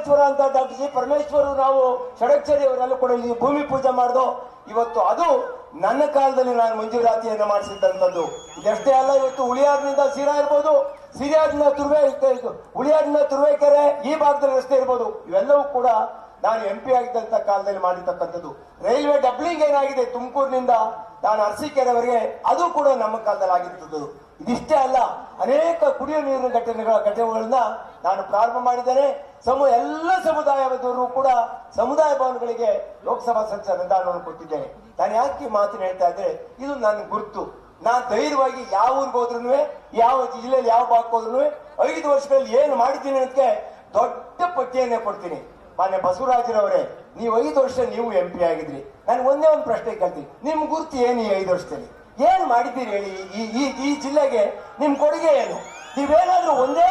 ಪರಮೇಶ್ವರ ಅಂತ doctor G Parameshwar ನಾವು ಷಡಕ್ಷರಿ ಅವರೆಲ್ಲ ಕೂಡ ಇಲ್ಲಿ ಭೂಮಿ ಪೂಜೆ ಮಾಡ್ದು ಇವತ್ತು ಅದು ನನ್ನ ಕಾಲದಲ್ಲಿ ನಾನು ಮಂಜೂರಾತಿಯನ್ನು ಮಾಡಿಸಿದ್ದಂಥದ್ದು. ಇದಷ್ಟೇ ಅಲ್ಲ, ಇವತ್ತು ಉಳಿಯಾರಿನಿಂದ ಸೀರಾ ಇರ್ಬೋದು, ಸಿರಿಯಾರಿನಿಂದ ಉಳಿಯಾರಿನಿಂದ ತುರುವೇಕೆರೆ ಈ ಭಾಗದಲ್ಲಿ ರಸ್ತೆ ಇರ್ಬೋದು, ಇವೆಲ್ಲವೂ ಕೂಡ ನಾನು MP ಆಗಿದ್ದಂತ ಕಾಲದಲ್ಲಿ ಮಾಡಿರ್ತಕ್ಕಂಥದ್ದು. ರೈಲ್ವೆ ಡಬ್ಲಿಂಗ್ ಏನಾಗಿದೆ ತುಮಕೂರಿನಿಂದ ನಾನು ಅರಸೀಕೆರೆವರೆಗೆ, ಅದು ಕೂಡ ನಮ್ಮ ಕಾಲದಲ್ಲಿ ಆಗಿರ್ತದ್ದು. ಇದಿಷ್ಟೇ ಅಲ್ಲ, ಅನೇಕ ಕುಡಿಯುವ ನೀರಿನ ಘಟನೆಗಳನ್ನ ನಾನು ಪ್ರಾರಂಭ ಮಾಡಿದ್ದೇನೆ. ಎಲ್ಲ ಸಮುದಾಯದವರು ಕೂಡ ಸಮುದಾಯ ಭವನಗಳಿಗೆ ಲೋಕಸಭಾ ಸದಸ್ಯ ಅನುದಾನವನ್ನು ಕೊಟ್ಟಿದ್ದೇನೆ. ನಾನು ಯಾಕೆ ಮಾತನ್ನು ಹೇಳ್ತಾ ಇದ್ದೆ, ಇದು ನನ್ನ ಗುರುತು. ನಾನು ಧೈರ್ಯವಾಗಿ ಯಾವ ಊರಿಗೆ ಹೋದ್ರು, ಯಾವ ಜಿಲ್ಲೆಯಲ್ಲಿ ಯಾವ ಭಾಗಕ್ಕೆ ಹೋದ್ರು 5 ವರ್ಷಗಳಲ್ಲಿ ಏನು ಮಾಡಿದ್ದೀನಿ ಅಂತ ದೊಡ್ಡ ಪಟ್ಟಿಯನ್ನೇ ಕೊಡ್ತೀನಿ. ಮಾನ್ಯ ಬಸವರಾಜರವರೇ, ನೀವು 5 ವರ್ಷ ನೀವು MP ಆಗಿದ್ರಿ. ನಾನು ಒಂದೇ ಒಂದು ಪ್ರಶ್ನೆ ಕೇಳ್ತೀನಿ, ನಿಮ್ ಗುರುತು ಏನು? ಈ 5 ವರ್ಷದಲ್ಲಿ ಏನ್ ಮಾಡಿದ್ದೀರಿ ಹೇಳಿ? ಈ ಜಿಲ್ಲೆಗೆ ನಿಮ್ ಕೊಡುಗೆ ಏನು? ನೀವೇನಾದ್ರೂ ಒಂದೇ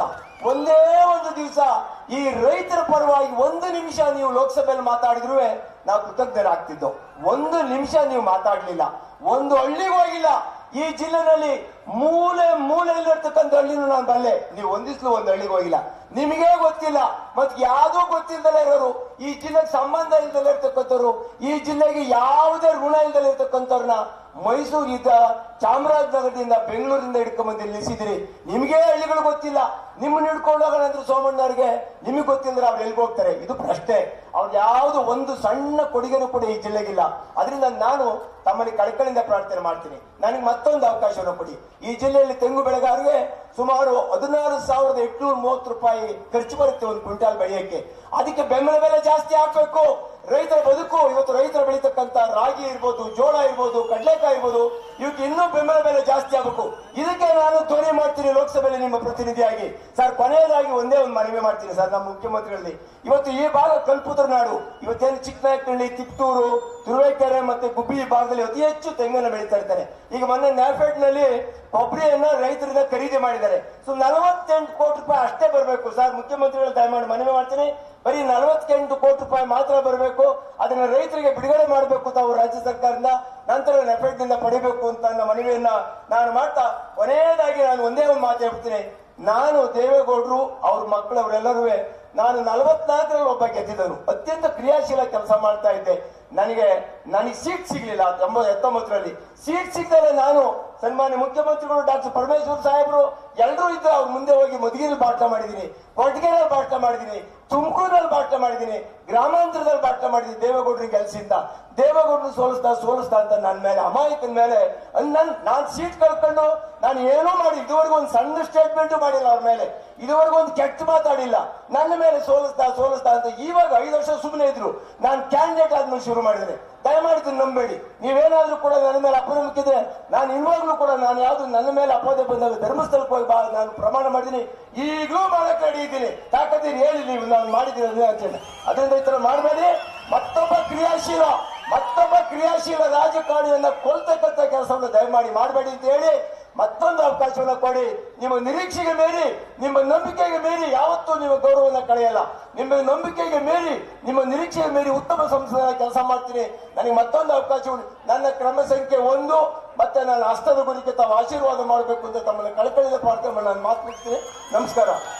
ಒಂದು ದಿವಸ ಈ ರೈತರ ಪರವಾಗಿ 1 ನಿಮಿಷ ನೀವು ಲೋಕಸಭೆಯಲ್ಲಿ ಮಾತಾಡಿದ್ರು ನಾವು ಕೃತಜ್ಞರಾಗ್ತಿದ್ದೋ. 1 ನಿಮಿಷ ನೀವು ಮಾತಾಡ್ಲಿಲ್ಲ, ಒಂದು ಹಳ್ಳಿಗೆ ಹೋಗಿಲ್ಲ. ಈ ಜಿಲ್ಲೆನಲ್ಲಿ ಮೂಲೆಯಲ್ಲಿರ್ತಕ್ಕಂಥ ಹಳ್ಳಿನೂ ನಾನು ಬಲ್ಲೆ, ನೀವು ಒಂದಿಸ್ಲು ಒಂದು ಹಳ್ಳಿಗೆ ಹೋಗಿಲ್ಲ. ನಿಮಗೆ ಗೊತ್ತಿಲ್ಲ, ಮತ್ ಯಾವ್ದೂ ಗೊತ್ತಿಲ್ಲದಲೇ ಇರೋರು, ಈ ಜಿಲ್ಲೆಗೆ ಸಂಬಂಧ ಇಲ್ದಲೇ ಇರ್ತಕ್ಕಂಥವ್ರು, ಈ ಜಿಲ್ಲೆಗೆ ಯಾವುದೇ ಋಣ ಇಲ್ದಲೇ ಇರ್ತಕ್ಕಂಥವ್ರನ್ನ ಮೈಸೂರಿಂದ, ಚಾಮರಾಜನಗರದಿಂದ, ಬೆಂಗಳೂರಿಂದ ಹಿಡ್ಕೊಂಡ್ಬಂದು ನಿಲ್ಲಿಸಿದ್ರಿ. ನಿಮಗೆ ಹಳ್ಳಿಗಳು ಗೊತ್ತಿಲ್ಲ. ನಿಮ್ಮನ್ನ ಹಿಡ್ಕೊಂಡು ಹೋಗೋಣಂದ್ರೆ ಸೋಮಣ್ಣವ್ರಿಗೆ ನಿಮಗೆ ಗೊತ್ತಿಲ್ಲದ್ರೆ ಅವ್ರು ಎಲ್ಲಿಗೆ ಹೋಗ್ತಾರೆ? ಇದು ಪ್ರಶ್ನೆ. ಅವ್ರು ಯಾವ್ದು ಒಂದು ಸಣ್ಣ ಕೊಡುಗೆನೂ ಕೂಡ ಈ ಜಿಲ್ಲೆಗಿಲ್ಲ. ಅದರಿಂದ ನಾನು ತಮ್ಮಲ್ಲಿ ಕಳಕಳಿಯಿಂದ ಪ್ರಾರ್ಥನೆ ಮಾಡ್ತೀನಿ, ನನಗೆ ಮತ್ತೊಂದು ಅವಕಾಶವನ್ನು ಕೊಡಿ. ಈ ಜಿಲ್ಲೆಯಲ್ಲಿ ತೆಂಗು ಬೆಳೆಗಾರರಿಗೆ ಸುಮಾರು 16,830 ರೂಪಾಯಿ ಖರ್ಚು ಬರುತ್ತೆ ಒಂದು ಕ್ವಿಂಟಾಲ್ ಬೆಳೆಯಕ್ಕೆ. ಅದಕ್ಕೆ ಬೆಂಬಲ ಬೆಲೆ ಜಾಸ್ತಿ ಹಾಕಬೇಕು. ರೈತರ ಬದುಕು ಇವತ್ತು ರೈತರು ಬೆಳೀತಕ್ಕಂತ ರಾಗಿ ಇರ್ಬೋದು, ಜೋಳ ಇರ್ಬೋದು, ಕಡಲೆಕಾಯಿ ಇರ್ಬೋದು, ಇವಕ್ಕೆ ಇನ್ನೂ ಬೆಂಬಲ ಬೆಲೆ ಜಾಸ್ತಿ ಆಗಬೇಕು. ಇದಕ್ಕೆ ನಾನು ಧ್ವನಿ ಮಾಡ್ತೀನಿ ಲೋಕಸಭೆಯಲ್ಲಿ ನಿಮ್ಮ ಪ್ರತಿನಿಧಿಯಾಗಿ. ಸರ್, ಕೊನೆಯದಾಗಿ ಒಂದೇ ಒಂದು ಮನವಿ ಮಾಡ್ತೀನಿ ಸರ್, ನಮ್ಮ ಮುಖ್ಯಮಂತ್ರಿಗಳಲ್ಲಿ. ಇವತ್ತು ಈ ಭಾಗ ಕಲ್ಪುತ್ರ ನಾಡು. ಇವತ್ತೇನು ಚಿಕ್ಕನಾಯಕನಹಳ್ಳಿ, ತಿಪ್ಟೂರು, ತುರುವೇಕೆರೆ ಮತ್ತೆ ಗುಬ್ಬಿ ಭಾಗದಲ್ಲಿ ಅತಿ ಹೆಚ್ಚು ತೆಂಗನ್ನು ಬೆಳೀತಾ ಇರ್ತಾರೆ. ಈಗ ಮೊನ್ನೆ ನ್ಯಾಫೆಡ್ ನಲ್ಲಿ ಕೊಬ್ಬರಿಯನ್ನ ರೈತರಿಂದ ಖರೀದಿ ಮಾಡಿದ್ದಾರೆ. 48 ಕೋಟಿ ರೂಪಾಯಿ ಅಷ್ಟೇ ಬರಬೇಕು ಸರ್. ಮುಖ್ಯಮಂತ್ರಿಗಳು ದಯಮಾಡಿ ಮನವಿ ಮಾಡ್ತೀನಿ, ಬರೀ 48 ಕೋಟಿ ರೂಪಾಯಿ ಮಾತ್ರ ಬರಬೇಕು. ಅದನ್ನ ರೈತರಿಗೆ ಬಿಡುಗಡೆ ಮಾಡಬೇಕು ತಾವು ರಾಜ್ಯ ಸರ್ಕಾರದಿಂದ, ನಂತರ ನೆಫೆಡ್ ನಿಂದ ಪಡಿಬೇಕು ಅಂತ ನನ್ನ ಮನವಿಯನ್ನ ನಾನು ಮಾಡ್ತಾ, ಕೊನೆಯದಾಗಿ ನಾನು ಒಂದೇ ಒಂದು ಮಾತು ಹೇಳ್ತೀನಿ. ನಾನು ದೇವೇಗೌಡರು ಅವ್ರ ಮಕ್ಕಳವರೆಲ್ಲರೂ ನಾನು 44ರಲ್ಲಿ ಒಬ್ಬ ಗೆದ್ದಿದ್ದನು. ಅತ್ಯಂತ ಕ್ರಿಯಾಶೀಲ ಕೆಲಸ ಮಾಡ್ತಾ ಇದ್ದೆ. ನನಗೆ ಸೀಟ್ ಸಿಗ್ಲಿಲ್ಲ 1990ರಲ್ಲಿ. ಸೀಟ್ ಸಿಗದೆ ನಾನು ಸನ್ಮಾನ್ಯ ಮುಖ್ಯಮಂತ್ರಿಗಳು ಡಾಕ್ಟರ್ ಪರಮೇಶ್ವರ್ ಸಾಹೇಬರು ಎಲ್ಲರೂ ಇದ್ರೆ ಅವ್ರ ಮುಂದೆ ಹೋಗಿ ಮಧುಗಿರಿ ಭಾಷಣ ಮಾಡಿದ್ದೀನಿ, ಕೊಟ್ಟಿಗೆನಲ್ಲಿ ಭಾಷಣ ಮಾಡಿದ್ದೀನಿ, ತುಮಕೂರಲ್ಲಿ ಭಾಷಣ ಮಾಡಿದ್ದೀನಿ, ಗ್ರಾಮಾಂತರದಲ್ಲಿ ಭಾಷಣ ಮಾಡಿದ್ದೀನಿ. ದೇವೇಗೌಡರಿಗೆ ಕೆಲಸದಿಂದ ದೇವೇಗೌಡರು ಸೋಲಿಸ್ತಾ ಅಂತ ನನ್ನ ಮೇಲೆ ಅಮಾಯಕನ ಮೇಲೆ ನಾನು ಸೀಟ್ ಕಳ್ಕೊಂಡು ನಾನು ಏನೂ ಮಾಡಿ ಇದುವರೆಗೂ ಒಂದು ಸಣ್ಣ ಸ್ಟೇಟ್ಮೆಂಟ್ ಮಾಡಿಲ್ಲ ಅವ್ರ ಮೇಲೆ, ಇದುವರೆಗೂ ಒಂದು ಕೆಟ್ಟ ಮಾತಾಡಿಲ್ಲ. ನನ್ನ ಮೇಲೆ ಸೋಲಿಸ್ತಾ ಅಂತ ಇವಾಗ 5 ವರ್ಷ ಸುಮ್ಮನೆ ಇದ್ರು. ನಾನು ಕ್ಯಾಂಡಿಡೇಟ್ ಆದ್ಮೇಲೆ ಶುರು ಮಾಡಿದ್ದೇನೆ. ದಯಮಾಡಿ ನಂಬೇಡಿ. ನೀವೇನಾದ್ರೂ ಕೂಡ ನನ್ನ ಮೇಲೆ ಅಪನಂಬಿಕೆ ಇದ್ರೆ ನಾನು ಇನ್ವಾಗ್ಲೂ ಕೂಡ ನಾನು ಯಾವ್ದು ನನ್ನ ಮೇಲೆ ಅಪವಾದ ಬಂದಾಗ ಧರ್ಮಸ್ಥಳಕ್ಕೆ ಹೋಗಿ ನಾನು ಪ್ರಮಾಣ ಮಾಡಿದ್ದೀನಿ. ಈಗಲೂ ಮಾಡಕ್ಕೆ ರೆಡಿ ಇದ್ದೀನಿ. ತಾಕತ್ತೀನಿ ಹೇಳಿ ನೀವು ನಾನು ಮಾಡಿದ್ದೀನಿ ಅಂತ ಹೇಳಿ. ಅದರಿಂದ ಈ ತರ ಮಾಡಬೇಡಿ. ಮತ್ತೊಬ್ಬ ಕ್ರಿಯಾಶೀಲ ರಾಜಕಾರಣಿಯನ್ನ ಕೊಲ್ತಕ್ಕಂಥ ಕೆಲಸವನ್ನು ದಯಮಾಡಿ ಮಾಡಬೇಡಿ ಅಂತ ಹೇಳಿ ಮತ್ತೊಂದು ಅವಕಾಶವನ್ನು ಕೊಡಿ. ನಿಮ್ಮ ನಿರೀಕ್ಷೆಗೆ ಮೀರಿ, ನಿಮ್ಮ ನಂಬಿಕೆಗೆ ಮೀರಿ ಯಾವತ್ತೂ ನೀವು ಗೌರವವನ್ನು ಕಳೆಯಲ್ಲ. ನಿಮ್ಮ ನಂಬಿಕೆಗೆ ಮೀರಿ, ನಿಮ್ಮ ನಿರೀಕ್ಷೆಗೆ ಮೀರಿ ಉತ್ತಮ ಸಂಸ್ಥೆ ಕೆಲಸ ಮಾಡ್ತೀನಿ. ನನಗೆ ಮತ್ತೊಂದು ಅವಕಾಶ, ನನ್ನ ಕ್ರಮ ಸಂಖ್ಯೆ 1 ಮತ್ತೆ ನನ್ನ ಹಸ್ತದ ಗುರಿಕೆ ತಾವು ಆಶೀರ್ವಾದ ಮಾಡಬೇಕು ಅಂತ ತಮ್ಮನ್ನು ಕಳಕಳಿದ ಪ್ರಾರ್ಥನೆ ನಾನು ಮಾತು ಮುಗಿಸ್ತೀನಿ. ನಮಸ್ಕಾರ.